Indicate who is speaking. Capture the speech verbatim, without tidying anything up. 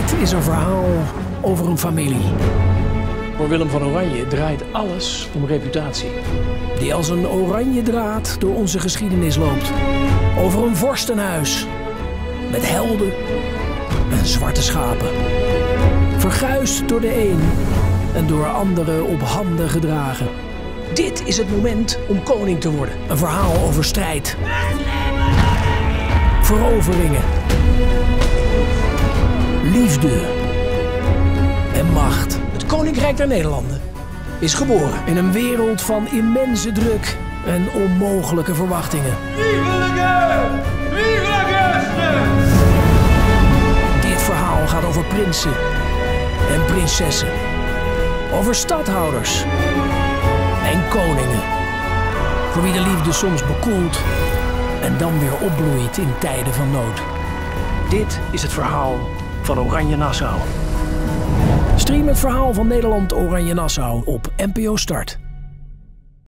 Speaker 1: Dit is een verhaal over een familie.
Speaker 2: Voor Willem van Oranje draait alles om reputatie.
Speaker 1: Die als een oranje draad door onze geschiedenis loopt. Over een vorstenhuis. Met helden en zwarte schapen. Verguisd door de een en door anderen op handen gedragen. Dit is het moment om koning te worden. Een verhaal over strijd. Veroveringen. Liefde. En macht. Het Koninkrijk der Nederlanden is geboren in een wereld van immense druk en onmogelijke verwachtingen.
Speaker 3: Vive la guerre! Vive la guerre!
Speaker 1: Dit verhaal gaat over prinsen en prinsessen. Over stadhouders en koningen. Voor wie de liefde soms bekoelt en dan weer opbloeit in tijden van nood. Dit is het verhaal van Oranje Nassau. Stream het verhaal van Nederland Oranje Nassau op N P O Start.